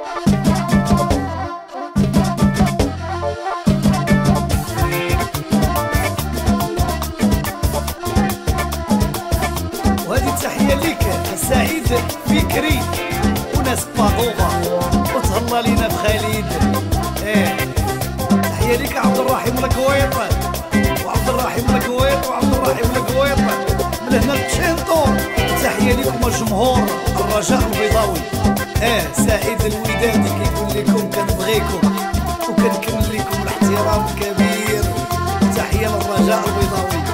سعيد فكري وناس باطوغة وتهلا لينا بخالد. تحية ليك عبد الرحيم الكويط وعبد الرحيم الكويط وعبد الرحيم الكويط من هنا لتشينطو. تحية ليكم الجمهور الرجاء البيضاوي. سعيد الودادي كيقول لكم كنبغيكم وكنكمل لكم الاحترام الكبير. تحية للرجاء البيضاوي.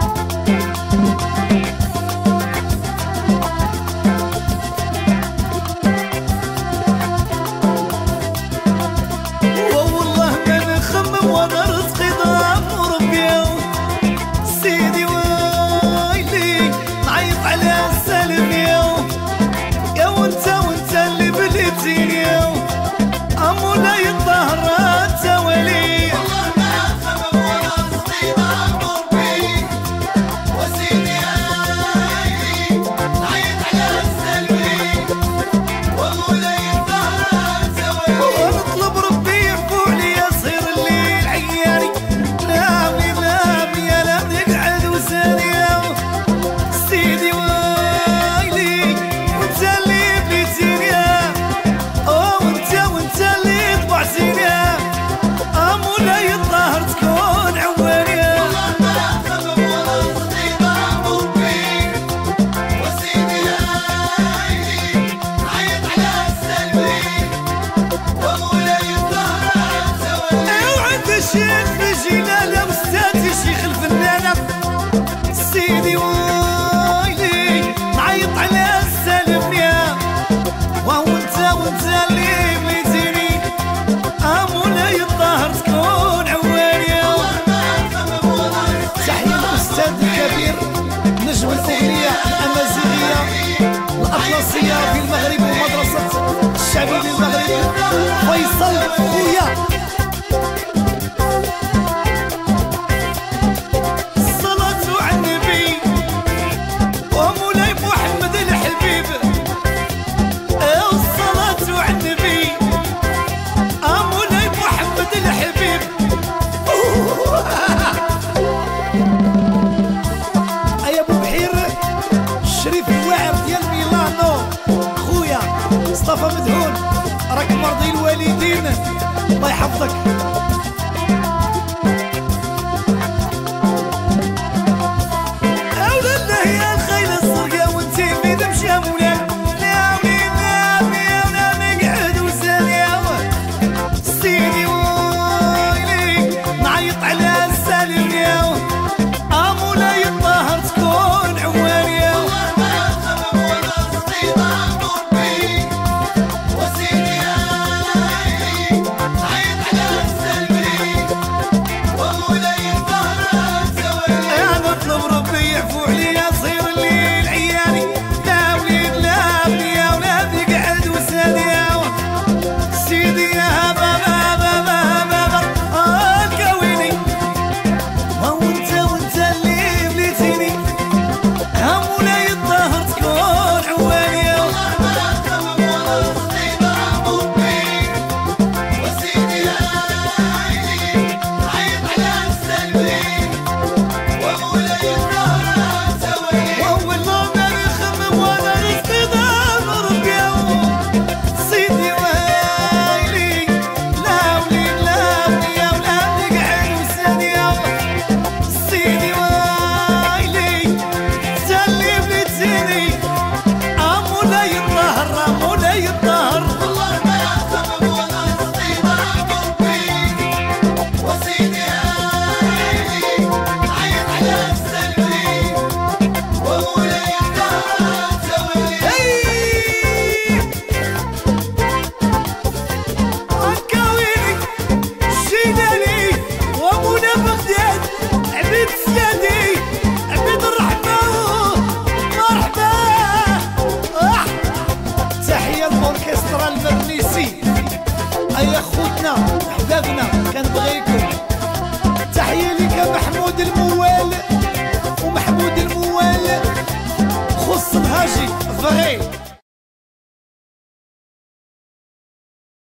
نجم الأغنية الأمازيغية الأطلسية في المغرب ومدرسة الشعبية للمغرب فيصل خويا. الصلاة على النبي ومولاي محمد الحبيب. الصلاة على النبي مولاي محمد الحبيب. الشريف الواعر ديال ميلانو خويا مصطفى مدهون راك مرضي الوالدين الله يحفظك. اولا الله يا الخيل الزرقاء وانتي في دمشي يا مولاي. يا وليدي نقعد وسالي سيدي ويلي نعيط على السالم يا مولاي الطاهر تكون عواني. الاوركسترا المرنيسي اي خوتنا